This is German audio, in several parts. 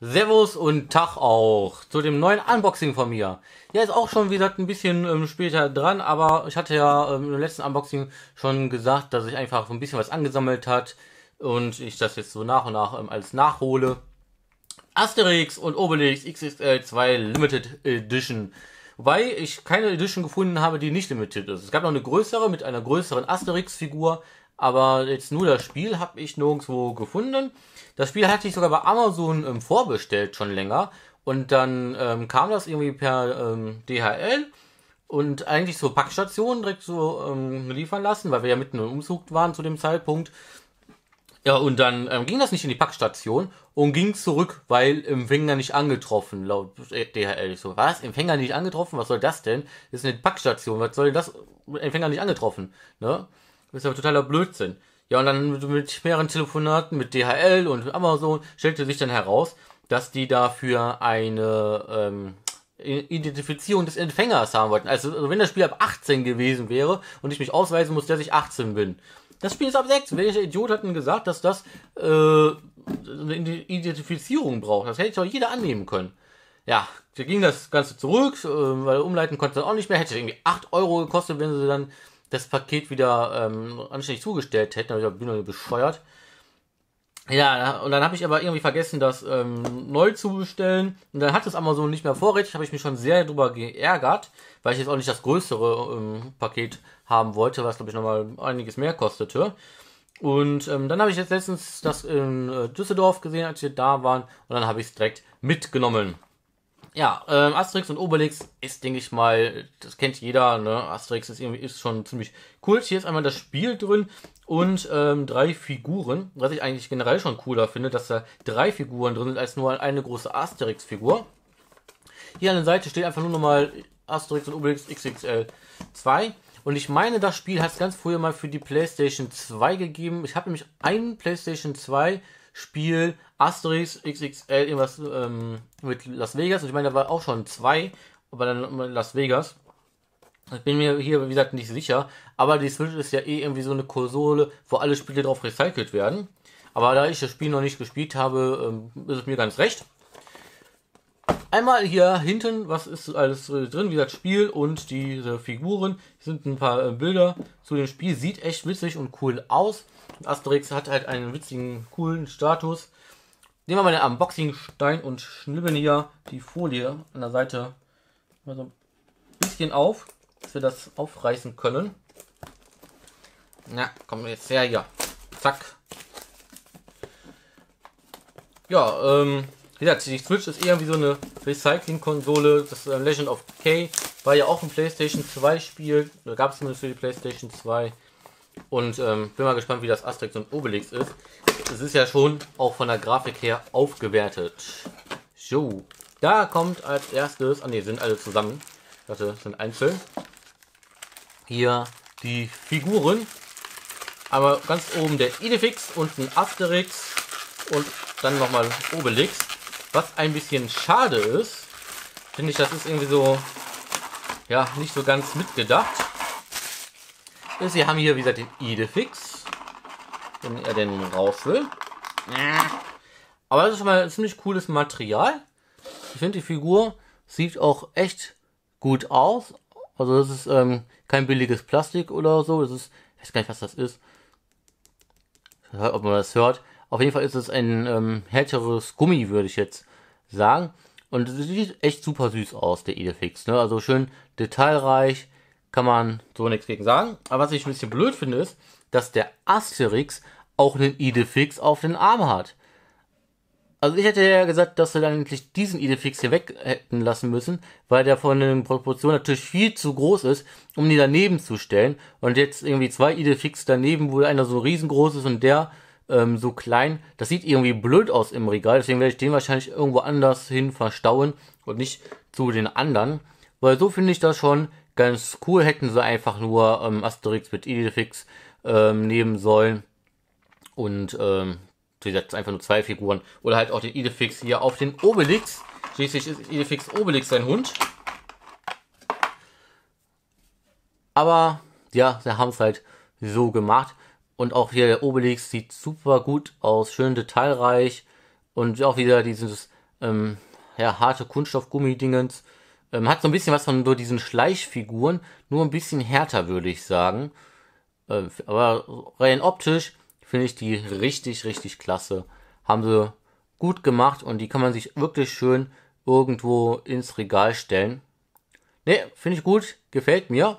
Servus und Tag auch zu dem neuen Unboxing von mir. Ja, ist auch schon, wie gesagt, ein bisschen später dran, aber ich hatte ja im letzten Unboxing schon gesagt, dass ich einfach so ein bisschen was angesammelt hat und ich das jetzt so nach und nach alles nachhole. Asterix und Obelix XXL 2 Limited Edition. Wobei ich keine Edition gefunden habe, die nicht limited ist. Es gab noch eine größere mit einer größeren Asterix-Figur, aber jetzt nur das Spiel habe ich nirgendwo gefunden. Das Spiel hatte ich sogar bei Amazon vorbestellt, schon länger. Und dann kam das irgendwie per DHL und eigentlich so Packstationen direkt so liefern lassen, weil wir ja mitten im Umzug waren zu dem Zeitpunkt. Ja, und dann ging das nicht in die Packstation und ging zurück, weil Empfänger nicht angetroffen, laut DHL. Ich so, was? Empfänger nicht angetroffen? Was soll das denn? Das ist eine Packstation, was soll denn das? Empfänger nicht angetroffen, ne? Das ist ja totaler Blödsinn. Ja, und dann mit mehreren Telefonaten mit DHL und Amazon stellte sich dann heraus, dass die dafür eine Identifizierung des Empfängers haben wollten. Also wenn das Spiel ab 18 gewesen wäre und ich mich ausweisen muss, dass ich 18 bin. Das Spiel ist ab 6. Welcher Idiot hat denn gesagt, dass das eine Identifizierung braucht? Das hätte doch jeder annehmen können. Ja, da ging das Ganze zurück, weil umleiten konnte das auch nicht mehr. Hätte irgendwie 8 Euro gekostet, wenn sie dann das Paket wieder anständig zugestellt hätten. Aber ich bin nur bescheuert. Ja, und dann habe ich aber irgendwie vergessen, das neu zu bestellen. Und dann hat es Amazon nicht mehr vorrätig. Habe ich mich schon sehr drüber geärgert, weil ich jetzt auch nicht das größere Paket haben wollte, was glaube ich nochmal einiges mehr kostete. Und dann habe ich jetzt letztens das in Düsseldorf gesehen, als wir da waren. Und dann habe ich es direkt mitgenommen. Ja, Asterix und Obelix ist, denke ich mal, das kennt jeder, ne? Asterix ist schon ziemlich cool. Hier ist einmal das Spiel drin und 3 Figuren, was ich eigentlich generell schon cooler finde, dass da 3 Figuren drin sind, als nur eine große Asterix-Figur. Hier an der Seite steht einfach nur nochmal Asterix und Obelix XXL 2. Und ich meine, das Spiel hat es ganz früher mal für die PlayStation 2 gegeben. Ich habe nämlich ein PlayStation 2 Spiel Asterix XXL irgendwas mit Las Vegas. Und ich meine, da war auch schon 2, aber dann Las Vegas. Ich bin mir hier, wie gesagt, nicht sicher. Aber die Switch ist ja eh irgendwie so eine Konsole, wo alle Spiele drauf recycelt werden. Aber da ich das Spiel noch nicht gespielt habe, ist es mir ganz recht. Einmal hier hinten, was ist alles drin, wie gesagt, Spiel und diese Figuren. Hier sind ein paar Bilder zu dem Spiel. Sieht echt witzig und cool aus. Asterix hat halt einen witzigen, coolen Status. Nehmen wir mal den Unboxing-Stein und schnibbeln hier die Folie an der Seite mal so ein bisschen auf, dass wir das aufreißen können. Na, kommen wir jetzt her hier. Zack. Ja, wie gesagt, die Switch ist eher wie so eine Recycling-Konsole. Das Legend of K war ja auch ein PlayStation 2 Spiel. Da gab es zumindest für die PlayStation 2. Und bin mal gespannt, wie das Asterix und Obelix ist. Es ist ja schon auch von der Grafik her aufgewertet. So, da kommt als erstes, ne, sind alle zusammen. Das sind einzeln. Hier die Figuren. Einmal ganz oben der Idefix, unten Asterix und dann nochmal Obelix. Was ein bisschen schade ist, finde ich, das ist irgendwie so, ja, nicht so ganz mitgedacht. Sie haben hier, wie gesagt, den Idefix, wenn er denn raus will. Aber das ist schon mal ein ziemlich cooles Material. Ich finde, die Figur sieht auch echt gut aus. Also das ist kein billiges Plastik oder so. Das ist, ich weiß gar nicht, was das ist. Ob man das hört. Auf jeden Fall ist es ein härteres Gummi, würde ich jetzt sagen. Und es sieht echt super süß aus, der Idefix. Ne? Also schön detailreich. Kann man so nichts gegen sagen. Aber was ich ein bisschen blöd finde, ist, dass der Asterix auch einen Idefix auf den Arm hat. Also ich hätte ja gesagt, dass sie dann endlich diesen Idefix hier weg hätten lassen müssen, weil der von den Proportionen natürlich viel zu groß ist, um die daneben zu stellen. Und jetzt irgendwie 2 Idefix daneben, wo einer so riesengroß ist und der so klein. Das sieht irgendwie blöd aus im Regal. Deswegen werde ich den wahrscheinlich irgendwo anders hin verstauen und nicht zu den anderen. Weil so finde ich das schon ganz cool. Hätten sie einfach nur Asterix mit Idefix nehmen sollen. Und wie gesagt, einfach nur 2 Figuren. Oder halt auch den Idefix hier auf den Obelix. Schließlich ist Idefix Obelix sein Hund. Aber ja, sie haben es halt so gemacht. Und auch hier der Obelix sieht super gut aus. Schön detailreich. Und auch wieder dieses ja, harte Kunststoff-Gummi-Dingens. Hat so ein bisschen was von so diesen Schleichfiguren, nur ein bisschen härter, würde ich sagen. Aber rein optisch finde ich die richtig, richtig klasse. Haben sie gut gemacht und die kann man sich wirklich schön irgendwo ins Regal stellen. Ne, finde ich gut, gefällt mir.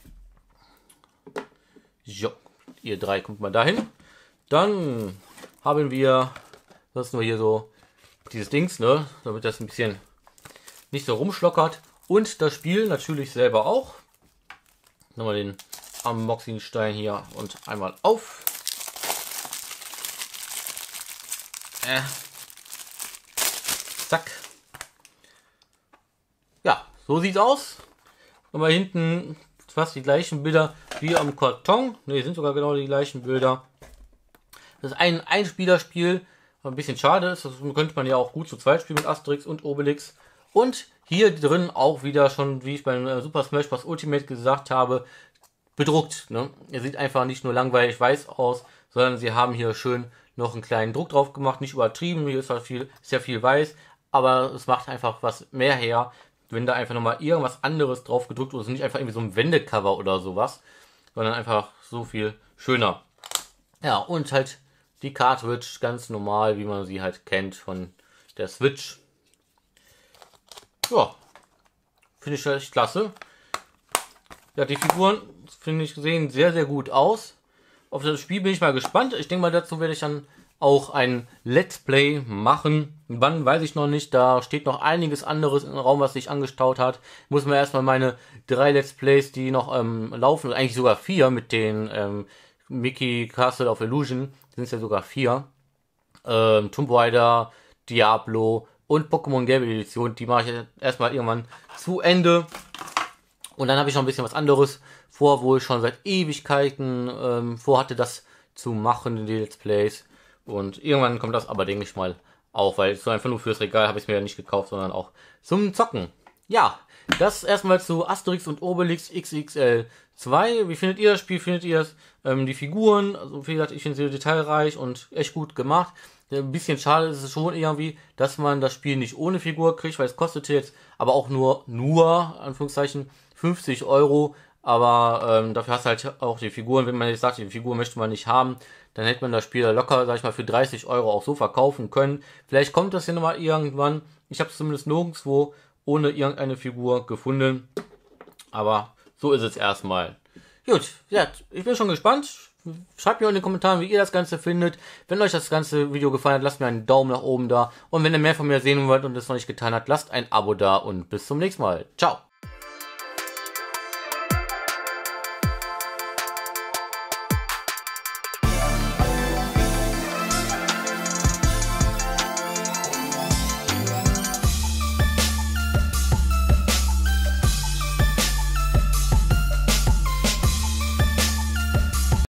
Jo, ihr drei kommt mal dahin. Dann haben wir, das ist nur hier so dieses Dings, ne, damit das ein bisschen nicht so rumschlockert. Und das Spiel natürlich selber auch. Nochmal den Unboxing-Stein hier und einmal auf. Zack. Ja, so sieht's aus. Nochmal hinten fast die gleichen Bilder wie am Karton. Ne, sind sogar genau die gleichen Bilder. Das ist ein Einspielerspiel. Ein bisschen schade ist. Das könnte man ja auch gut zu zweit spielen mit Asterix und Obelix. Und hier drin auch wieder schon, wie ich beim Super Smash Bros. Ultimate gesagt habe, bedruckt. Ne? Er sieht einfach nicht nur langweilig weiß aus, sondern sie haben hier schön noch einen kleinen Druck drauf gemacht. Nicht übertrieben, hier ist ja viel weiß, aber es macht einfach was mehr her, wenn da einfach nochmal irgendwas anderes drauf gedrückt wird. Also nicht einfach irgendwie so ein Wendecover oder sowas, sondern einfach so viel schöner. Ja, und halt die Cartridge, ganz normal, wie man sie halt kennt von der Switch. Ja, finde ich echt klasse. Ja, die Figuren, finde ich, sehen sehr, sehr gut aus. Auf das Spiel bin ich mal gespannt. Ich denke mal, dazu werde ich dann auch ein Let's Play machen. Wann, weiß ich noch nicht. Da steht noch einiges anderes im Raum, was sich angestaut hat. Ich muss mir erstmal meine 3 Let's Plays, die noch laufen, eigentlich sogar 4 mit den Mickey Castle of Illusion, sind es ja sogar 4. Tomb Raider, Diablo und Pokémon Gelbe Edition, die mache ich erstmal irgendwann zu Ende. Und dann habe ich noch ein bisschen was anderes vor, wo ich schon seit Ewigkeiten vorhatte, das zu machen in die Let's Plays. Und irgendwann kommt das aber, denke ich mal, auch, weil so einfach nur fürs Regal habe ich es mir ja nicht gekauft, sondern auch zum Zocken. Ja, das erstmal zu Asterix und Obelix XXL 2. Wie findet ihr das Spiel? Findet ihr es? Die Figuren, also wie gesagt, ich finde sie detailreich und echt gut gemacht. Ein bisschen schade ist es schon irgendwie, dass man das Spiel nicht ohne Figur kriegt, weil es kostete jetzt aber auch nur Anführungszeichen, 50 Euro. Aber dafür hast du halt auch die Figuren. Wenn man jetzt sagt, die Figur möchte man nicht haben, dann hätte man das Spiel locker, sag ich mal, für 30 Euro auch so verkaufen können. Vielleicht kommt das ja nochmal irgendwann. Ich habe es zumindest nirgendwo ohne irgendeine Figur gefunden. Aber so ist es erstmal. Gut, ja, ich bin schon gespannt. Schreibt mir in den Kommentaren, wie ihr das Ganze findet. Wenn euch das ganze Video gefallen hat, lasst mir einen Daumen nach oben da. Und wenn ihr mehr von mir sehen wollt und es noch nicht getan habt, lasst ein Abo da und bis zum nächsten Mal. Ciao.